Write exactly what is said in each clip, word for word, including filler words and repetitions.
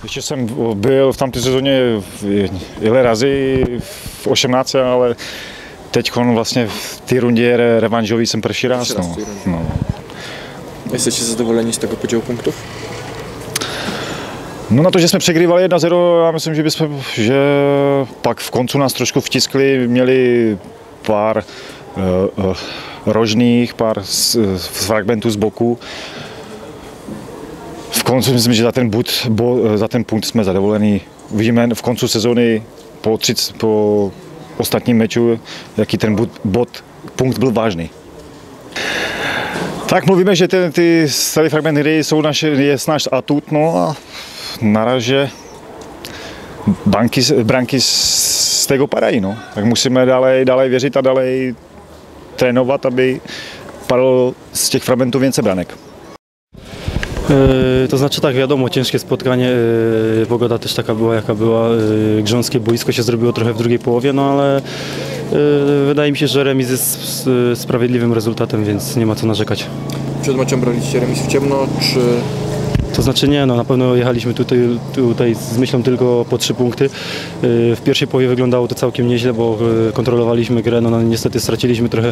Ještě jsem byl v tamté sezóně ile razy v osmnácti, ale teď vlastně v té rundě re, revanžový jsem první raz. No. No. Jesteście zadowoleni z tego podziału punktów? No na to, že jsme přegrývali jedna zero, já myslím, že bychom, že pak v koncu nás trošku vtiskli, měli pár uh, uh, rožných, pár z, z fragmentů z boku. V koncu myslím, že za ten, bud, bo, za ten punkt jsme zadovolení. Vidíme v koncu sezóny po, třiceti, po ostatním meču, jaký ten bod, bod, punkt byl vážný. Tak mluvíme, že ty, ty staré fragmenty hry jsou naše, je náš atut, no a naráže banky, branky z tego padají, no. Tak musíme dále, dále věřit a dále trénovat, aby padlo z těch fragmentů więcej branek. To znaczy tak, wiadomo, ciężkie spotkanie, pogoda też taka była jaka była, grząskie boisko się zrobiło trochę w drugiej połowie, no ale wydaje mi się, że remis jest sprawiedliwym rezultatem, więc nie ma co narzekać. Przed meczem braliście remis w ciemno, czy... To znaczy nie, no na pewno jechaliśmy tutaj, tutaj z myślą tylko po trzy punkty. W pierwszej połowie wyglądało to całkiem nieźle, bo kontrolowaliśmy grę, no, no niestety straciliśmy trochę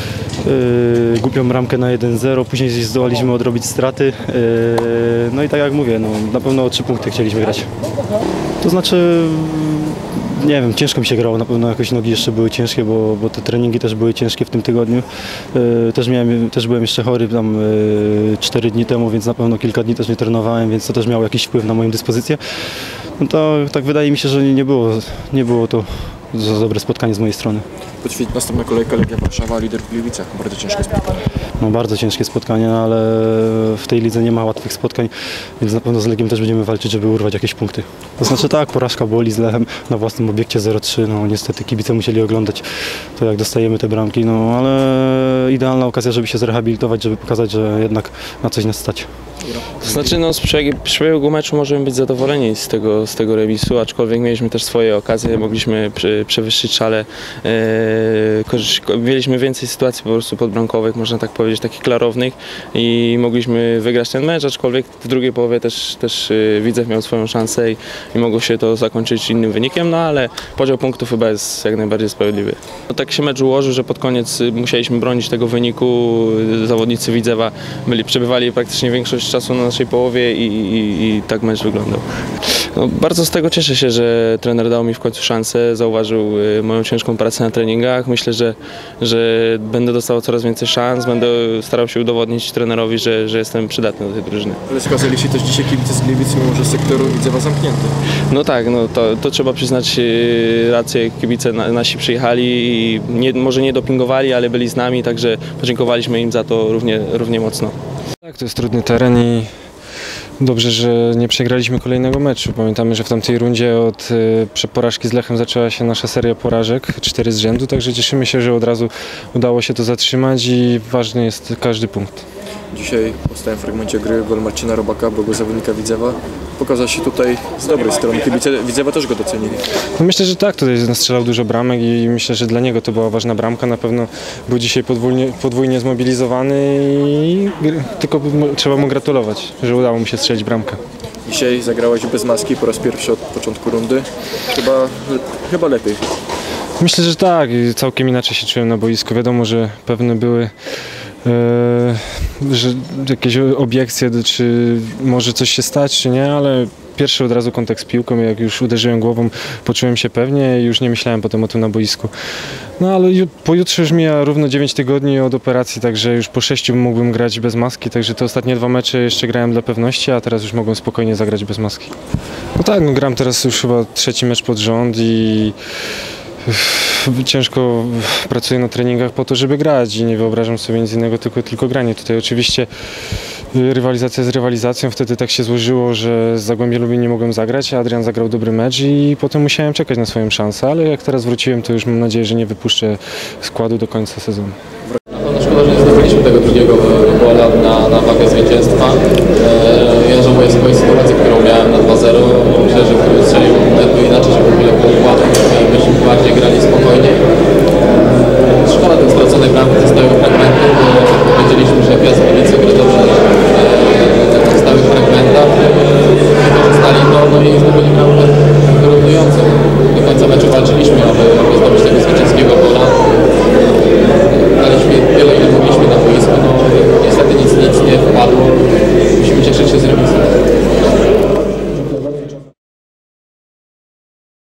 yy, głupią bramkę na jeden zero, później zdołaliśmy odrobić straty. Yy, no i tak jak mówię, no, na pewno o trzy punkty chcieliśmy grać. To znaczy, nie wiem, ciężko mi się grało, na pewno jakoś nogi jeszcze były ciężkie, bo, bo te treningi też były ciężkie w tym tygodniu. Yy, też, miałem, też byłem jeszcze chory tam yy, cztery dni temu, więc na pewno kilka dni też nie trenowałem, więc to też miało jakiś wpływ na moją dyspozycję. No to tak wydaje mi się, że nie było, nie było to za dobre spotkanie z mojej strony. Poćwicz, następna kolejka Legia Warszawa, lider w Gliwicach. Bardzo ciężkie spotkanie. No bardzo ciężkie spotkanie, no, ale w tej lidze nie ma łatwych spotkań, więc na pewno z Legiem też będziemy walczyć, żeby urwać jakieś punkty. To znaczy tak, porażka boli z Lechem na własnym obiekcie zero trzy, no niestety kibice musieli oglądać to, jak dostajemy te bramki, no ale idealna okazja, żeby się zrehabilitować, żeby pokazać, że jednak na coś nas stać. To znaczy, no, z przebiegu meczu możemy być zadowoleni z tego, z tego remisu, aczkolwiek mieliśmy też swoje okazje, mogliśmy przy, przewyższyć szale. E, mieliśmy więcej sytuacji po prostu podbramkowych, można tak powiedzieć, takich klarownych i mogliśmy wygrać ten mecz, aczkolwiek w drugiej połowie też, też Widzew miał swoją szansę i, i mogło się to zakończyć innym wynikiem, no ale podział punktów chyba jest jak najbardziej sprawiedliwy. No, tak się mecz ułożył, że pod koniec musieliśmy bronić tego wyniku, zawodnicy Widzewa byli, przebywali praktycznie większość czasu na naszej połowie i, i, i tak mecz wyglądał. No, bardzo z tego cieszę się, że trener dał mi w końcu szansę, zauważył moją ciężką pracę na treningach. Myślę, że, że będę dostał coraz więcej szans, będę starał się udowodnić trenerowi, że, że jestem przydatny do tej drużyny. Ale skazali się też dzisiaj kibice z Gliwic, mimo że sektor Widzewa zamknięty. No tak, no to, to trzeba przyznać rację, kibice na, nasi przyjechali i nie, może nie dopingowali, ale byli z nami, także podziękowaliśmy im za to równie, równie mocno. Tak, to jest trudny teren i dobrze, że nie przegraliśmy kolejnego meczu. Pamiętamy, że w tamtej rundzie od y, porażki z Lechem zaczęła się nasza seria porażek, cztery z rzędu, także cieszymy się, że od razu udało się to zatrzymać i ważny jest każdy punkt. Dzisiaj po stałym fragmencie gry gol Marcina Robaka, byłego zawodnika Widzewa, pokazał się tutaj z dobrej strony. Kibice Widzewa też go docenili. No myślę, że tak, tutaj strzelał dużo bramek i myślę, że dla niego to była ważna bramka. Na pewno był dzisiaj podwójnie, podwójnie zmobilizowany i tylko trzeba mu gratulować, że udało mu się strzelić bramkę. Dzisiaj zagrałeś bez maski po raz pierwszy od początku rundy. Chyba, chyba lepiej. Myślę, że tak. Całkiem inaczej się czułem na boisku. Wiadomo, że pewne były Yy, że jakieś obiekcje, czy może coś się stać, czy nie, ale pierwszy od razu kontakt z piłką, jak już uderzyłem głową, poczułem się pewnie i już nie myślałem potem o tym na boisku. No ale pojutrze już mija równo dziewięć tygodni od operacji, także już po sześciu mógłbym grać bez maski, także te ostatnie dwa mecze jeszcze grałem dla pewności, a teraz już mogłem spokojnie zagrać bez maski. No tak, no gram teraz już chyba trzeci mecz pod rząd i ciężko pracuję na treningach po to, żeby grać i nie wyobrażam sobie nic innego, tylko, tylko granie. Tutaj oczywiście rywalizacja z rywalizacją, wtedy tak się złożyło, że z Zagłębia Lubin nie mogłem zagrać, a Adrian zagrał dobry mecz i potem musiałem czekać na swoją szansę, ale jak teraz wróciłem, to już mam nadzieję, że nie wypuszczę składu do końca sezonu. Na pewno szkoda, że nie zdobyliśmy tego drugiego gola na, na wagę zwycięstwa. Ja żałuję swojej sytuacji, którą miałem na dwa zero. Myślę, że gdybym strzelił to inaczej, że w ogóle było łatwiej i byśmy bardziej grali spokojnie. Szkoda tych straconych bramki ze stałego fragmentu, bo wiedzieliśmy, że Piast Gliwice gra dobrze na stałych fragmentach. Wykorzystali to, no i cieszyć się z remisu?